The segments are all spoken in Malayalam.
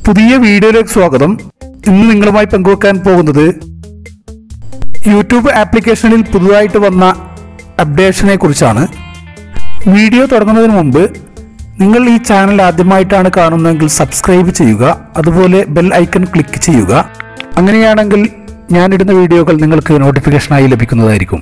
പുതിയ വീഡിയോയിലേക്ക് സ്വാഗതം. ഇന്ന് നിങ്ങളുമായി പങ്കുവെക്കാൻ പോകുന്നത് യൂട്യൂബ് ആപ്ലിക്കേഷനിൽ പുതുതായിട്ട് വന്ന അപ്ഡേഷനെ കുറിച്ചാണ്. വീഡിയോ തുടങ്ങുന്നതിന് മുമ്പ് നിങ്ങൾ ഈ ചാനൽ ആദ്യമായിട്ടാണ് കാണുന്നതെങ്കിൽ സബ്സ്ക്രൈബ് ചെയ്യുക, അതുപോലെ ബെൽ ഐക്കൺ ക്ലിക്ക് ചെയ്യുക. അങ്ങനെയാണെങ്കിൽ ഞാനിടുന്ന വീഡിയോകൾ നിങ്ങൾക്ക് നോട്ടിഫിക്കേഷനായി ലഭിക്കുന്നതായിരിക്കും.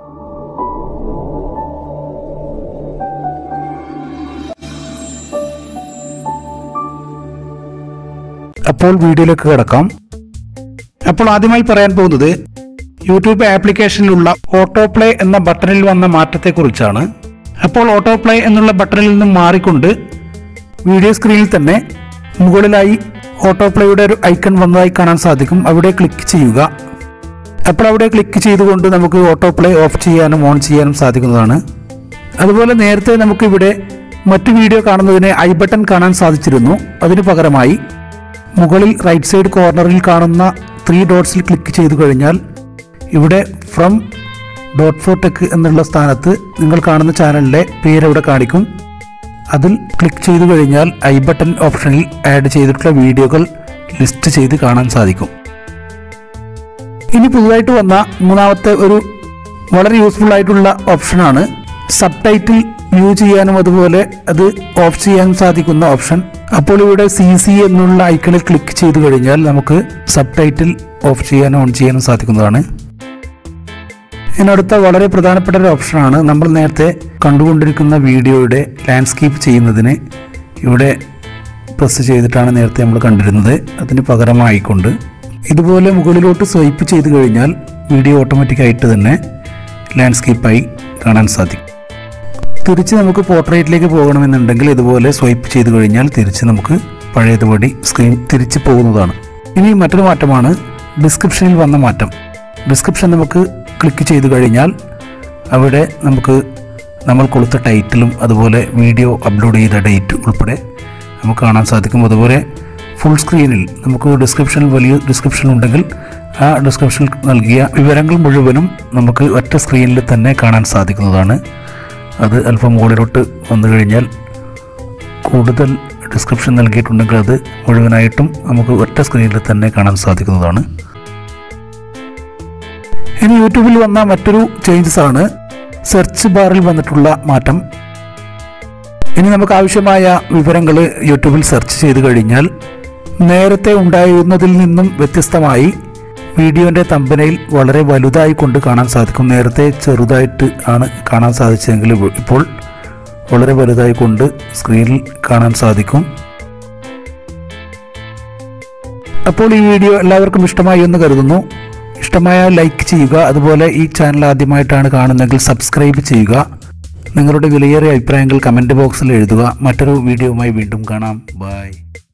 അപ്പോൾ വീഡിയോയിലേക്ക് കിടക്കാം. അപ്പോൾ ആദ്യമായി പറയാൻ പോകുന്നത് യൂട്യൂബ് ആപ്ലിക്കേഷനിലുള്ള ഓട്ടോ പ്ലേ എന്ന ബട്ടണിൽ വന്ന മാറ്റത്തെക്കുറിച്ചാണ്. അപ്പോൾ ഓട്ടോ പ്ലേ എന്നുള്ള ബട്ടണിൽ നിന്നും മാറിക്കൊണ്ട് വീഡിയോ സ്ക്രീനിൽ തന്നെ മുകളിലായി ഓട്ടോ പ്ലേയുടെ ഒരു ഐക്കൺ വന്നതായി കാണാൻ സാധിക്കും. അവിടെ ക്ലിക്ക് ചെയ്യുക. അപ്പോൾ അവിടെ ക്ലിക്ക് ചെയ്തുകൊണ്ട് നമുക്ക് ഓട്ടോ പ്ലേ ഓഫ് ചെയ്യാനും ഓൺ ചെയ്യാനും സാധിക്കുന്നതാണ്. അതുപോലെ നേരത്തെ നമുക്കിവിടെ മറ്റു വീഡിയോ കാണുന്നതിന് ഐ ബട്ടൺ കാണാൻ സാധിച്ചിരുന്നു. അതിനു പകരമായി മുകളിൽ റൈറ്റ് സൈഡ് കോർണറിൽ കാണുന്ന 3 ഡോട്ട്സിൽ ക്ലിക്ക് ചെയ്തു കഴിഞ്ഞാൽ ഇവിടെ ഫ്രം .4tech എന്നുള്ള സ്ഥാനത്ത് നിങ്ങൾ കാണുന്ന ചാനലിൻ്റെ പേരവിടെ കാണിക്കും. അതിൽ ക്ലിക്ക് ചെയ്തു കഴിഞ്ഞാൽ ഐ ബട്ടൺ ഓപ്ഷനിൽ ആഡ് ചെയ്തിട്ടുള്ള വീഡിയോകൾ ലിസ്റ്റ് ചെയ്ത് കാണാൻ സാധിക്കും. ഇനി പുതുതായിട്ട് വന്ന മൂന്നാമത്തെ ഒരു വളരെ യൂസ്ഫുൾ ആയിട്ടുള്ള ഓപ്ഷനാണ് സബ് ടൈറ്റിൽ വ്യൂ ചെയ്യാനും അതുപോലെ അത് ഓഫ് ചെയ്യാനും സാധിക്കുന്ന ഓപ്ഷൻ. അപ്പോൾ ഇവിടെ CC എന്നുള്ള ഐക്കണിൽ ക്ലിക്ക് ചെയ്തു കഴിഞ്ഞാൽ നമുക്ക് സബ് ടൈറ്റിൽ ഓഫ് ചെയ്യാനും ഓൺ ചെയ്യാനും സാധിക്കുന്നതാണ്. ഇതിനടുത്ത വളരെ പ്രധാനപ്പെട്ട ഒരു ഓപ്ഷനാണ് നമ്മൾ നേരത്തെ കണ്ടുകൊണ്ടിരിക്കുന്ന വീഡിയോയുടെ ലാൻഡ്സ്കേപ്പ് ചെയ്യുന്നതിന് ഇവിടെ പ്രസ് ചെയ്തിട്ടാണ് നേരത്തെ നമ്മൾ കണ്ടിരുന്നത്. അതിന് പകരമായിക്കൊണ്ട് ഇതുപോലെ മുകളിലോട്ട് സ്വൈപ്പ് ചെയ്ത് കഴിഞ്ഞാൽ വീഡിയോ ഓട്ടോമാറ്റിക്കായിട്ട് തന്നെ ലാൻഡ്സ്കേപ്പായി കാണാൻ സാധിക്കും. തിരിച്ച് നമുക്ക് പോർട്രേറ്റിലേക്ക് പോകണമെന്നുണ്ടെങ്കിൽ ഇതുപോലെ സ്വൈപ്പ് ചെയ്ത് കഴിഞ്ഞാൽ തിരിച്ച് നമുക്ക് പഴയതുപടി സ്ക്രീൻ തിരിച്ച് പോകുന്നതാണ്. ഇനി മറ്റൊരു മാറ്റമാണ് ഡിസ്ക്രിപ്ഷനിൽ വന്ന മാറ്റം. ഡിസ്ക്രിപ്ഷൻ നമുക്ക് ക്ലിക്ക് ചെയ്ത് കഴിഞ്ഞാൽ അവിടെ നമുക്ക് നമ്മൾ കൊടുത്ത ടൈറ്റിലും അതുപോലെ വീഡിയോ അപ്ലോഡ് ചെയ്ത ഡേറ്റ് ഉൾപ്പെടെ നമുക്ക് കാണാൻ സാധിക്കും. അതുപോലെ ഫുൾ സ്ക്രീനിൽ നമുക്ക് ഡിസ്ക്രിപ്ഷനിൽ വലിയ ഡിസ്ക്രിപ്ഷൻ ഉണ്ടെങ്കിൽ ആ ഡിസ്ക്രിപ്ഷനിൽ നൽകിയ വിവരങ്ങൾ മുഴുവനും നമുക്ക് ഒറ്റ സ്ക്രീനിൽ തന്നെ കാണാൻ സാധിക്കുന്നതാണ്. അത് അല്പം മുകളിലോട്ട് വന്നു കഴിഞ്ഞാൽ കൂടുതൽ ഡിസ്ക്രിപ്ഷൻ നൽകിയിട്ടുണ്ടെങ്കിൽ അത് മുഴുവനായിട്ടും നമുക്ക് ഒറ്റ സ്ക്രീനിൽ തന്നെ കാണാൻ സാധിക്കുന്നതാണ്. ഇനി യൂട്യൂബിൽ വന്ന മറ്റൊരു ചേഞ്ചസ് ആണ് സെർച്ച് ബാറിൽ വന്നിട്ടുള്ള മാറ്റം. ഇനി നമുക്ക് ആവശ്യമായ വിവരങ്ങൾ യൂട്യൂബിൽ സെർച്ച് ചെയ്ത് കഴിഞ്ഞാൽ നേരത്തെ ഉണ്ടായിരുന്നതിൽ നിന്നും വ്യത്യസ്തമായി വീഡിയോൻ്റെ തമ്പനയിൽ വളരെ വലുതായി കൊണ്ട് കാണാൻ സാധിക്കും. നേരത്തെ ചെറുതായിട്ട് ആണ് കാണാൻ സാധിച്ചതെങ്കിൽ ഇപ്പോൾ വളരെ വലുതായി കൊണ്ട് സ്ക്രീനിൽ കാണാൻ സാധിക്കും. അപ്പോൾ ഈ വീഡിയോ എല്ലാവർക്കും ഇഷ്ടമായി എന്ന് കരുതുന്നു. ഇഷ്ടമായാൽ ലൈക്ക് ചെയ്യുക. അതുപോലെ ഈ ചാനൽ ആദ്യമായിട്ടാണ് കാണുന്നതെങ്കിൽ സബ്സ്ക്രൈബ് ചെയ്യുക. നിങ്ങളുടെ വിലയേറിയ അഭിപ്രായങ്ങൾ കമൻറ്റ് ബോക്സിൽ എഴുതുക. മറ്റൊരു വീഡിയോയുമായി വീണ്ടും കാണാം. ബൈ.